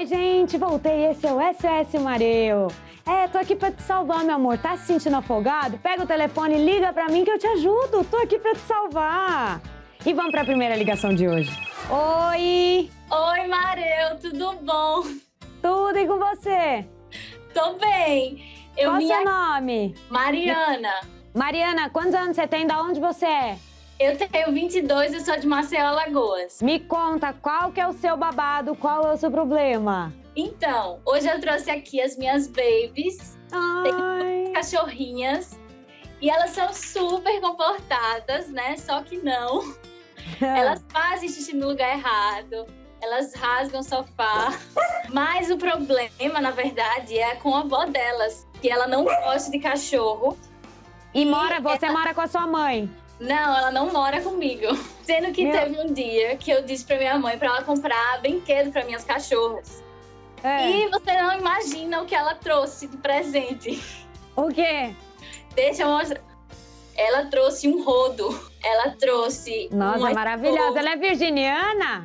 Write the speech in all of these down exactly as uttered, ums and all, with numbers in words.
Oi, gente, voltei. Esse é o S O S Mareu. É, tô aqui pra te salvar, meu amor. Tá se sentindo afogado? Pega o telefone e liga pra mim que eu te ajudo. Tô aqui pra te salvar. E vamos pra primeira ligação de hoje. Oi! Oi, Mareu, tudo bom? Tudo e com você? Tô bem. Eu Qual o minha... seu nome? Mariana. Mariana, quantos anos você tem? Da onde você é? Eu tenho vinte e dois e sou de Maceió, Alagoas. Me conta, qual que é o seu babado? Qual é o seu problema? Então, hoje eu trouxe aqui as minhas babies. Ai. Tenho cachorrinhas. E elas são super comportadas, né? Só que não. Elas fazem xixi no lugar errado. Elas rasgam o sofá. Mas o problema, na verdade, é com a avó delas. Que ela não gosta de cachorro. E mora, você ela... mora com a sua mãe? Não, ela não mora comigo. Sendo que Meu... teve um dia que eu disse pra minha mãe pra ela comprar brinquedo pra minhas cachorras. É. E você não imagina o que ela trouxe de presente. O quê? Deixa eu mostrar. Ela trouxe um rodo. Ela trouxe... Nossa, maravilhosa. Ela é virginiana?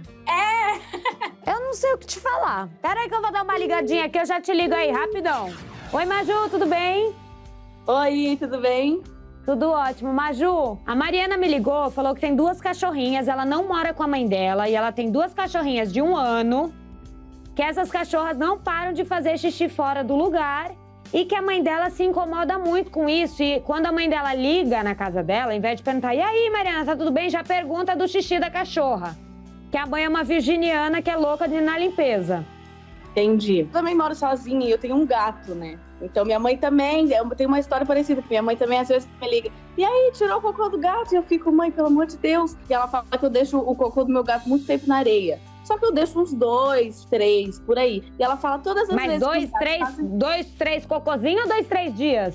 É. Eu não sei o que te falar. Pera aí que eu vou dar uma ligadinha aqui, eu já te ligo aí, rapidão. Oi, Maju, tudo bem? Oi, tudo bem? Tudo ótimo. Maju, a Mariana me ligou, falou que tem duas cachorrinhas, ela não mora com a mãe dela e ela tem duas cachorrinhas de um ano, que essas cachorras não param de fazer xixi fora do lugar e que a mãe dela se incomoda muito com isso. E quando a mãe dela liga na casa dela, ao invés de perguntar, e aí, Mariana, tá tudo bem? Já pergunta do xixi da cachorra. Que a mãe é uma virginiana que é louca de ir na limpeza. Entendi. Eu também moro sozinha e eu tenho um gato, né? Então minha mãe também, eu tenho uma história parecida, porque minha mãe também às vezes me liga, e aí, tirou o cocô do gato? E eu fico, mãe, pelo amor de Deus. E ela fala que eu deixo o cocô do meu gato muito tempo na areia. Só que eu deixo uns dois, três, por aí. E ela fala todas as Mas vezes... Mas dois, três, fazem... dois, três cocôzinhos ou dois, três dias?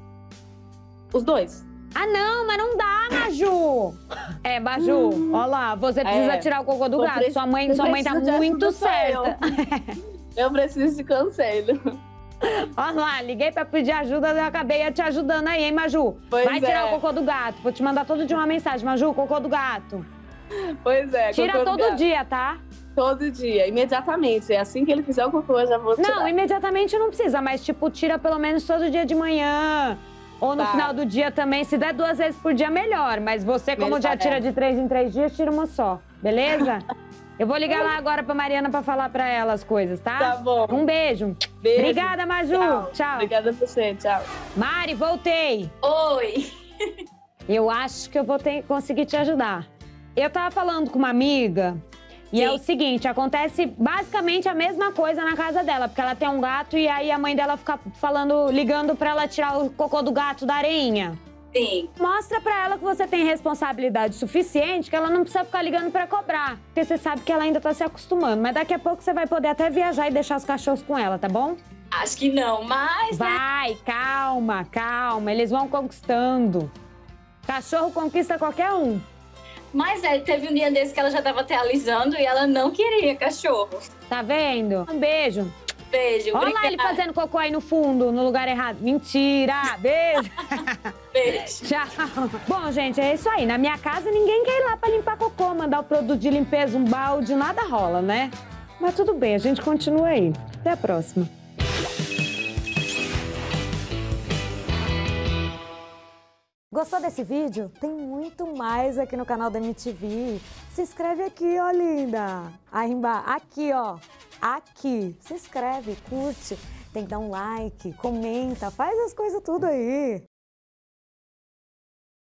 Os dois. Ah, não, mas não dá, Maju. É, Maju, hum. ó lá, você precisa é. tirar o cocô do gato. Preciso, sua mãe, sua mãe tá muito certa. Eu. eu preciso de conselho. Olha lá, liguei pra pedir ajuda, eu acabei te ajudando aí, hein, Maju? Pois Vai tirar é. o cocô do gato. Vou te mandar todo dia uma mensagem, Maju, cocô do gato. Pois é. Tira todo dia, tá? Todo dia, imediatamente. É assim que ele fizer o cocô, eu já vou tirar. Não, imediatamente não precisa, mas tipo, tira pelo menos todo dia de manhã. Ou no tá. final do dia também, se der duas vezes por dia, melhor. Mas você, como melhor, já tira é. de três em três dias, tira uma só, beleza? Eu vou ligar lá agora pra Mariana pra falar pra ela as coisas, tá? Tá bom. Um beijo. Beijo. Obrigada, Maju. Tchau. Tchau. Obrigada a você, tchau. Mari, voltei. Oi. Eu acho que eu vou ter, conseguir te ajudar. Eu tava falando com uma amiga e Sim. é o seguinte, acontece basicamente a mesma coisa na casa dela, porque ela tem um gato e aí a mãe dela fica falando, ligando pra ela tirar o cocô do gato da areinha. Sim. Mostra pra ela que você tem responsabilidade suficiente, que ela não precisa ficar ligando pra cobrar. Porque você sabe que ela ainda tá se acostumando. Mas daqui a pouco você vai poder até viajar e deixar os cachorros com ela, tá bom? Acho que não, mas... Vai, né? calma, calma. Eles vão conquistando. Cachorro conquista qualquer um. Mas é, teve um dia desse que ela já tava até alisando e ela não queria cachorro. Tá vendo? Um beijo. Beijo, Olha obrigada. lá ele fazendo cocô aí no fundo, no lugar errado. Mentira! Beijo! Beijo! Tchau! Bom, gente, é isso aí. Na minha casa, ninguém quer ir lá pra limpar cocô, mandar o produto de limpeza, um balde, nada rola, né? Mas tudo bem, a gente continua aí. Até a próxima. Gostou desse vídeo? Tem muito mais aqui no canal da M T V. Se inscreve aqui, ó, linda! Arimba, aqui, ó. Aqui. Se inscreve, curte, tem que dar um like, comenta, faz as coisas tudo aí.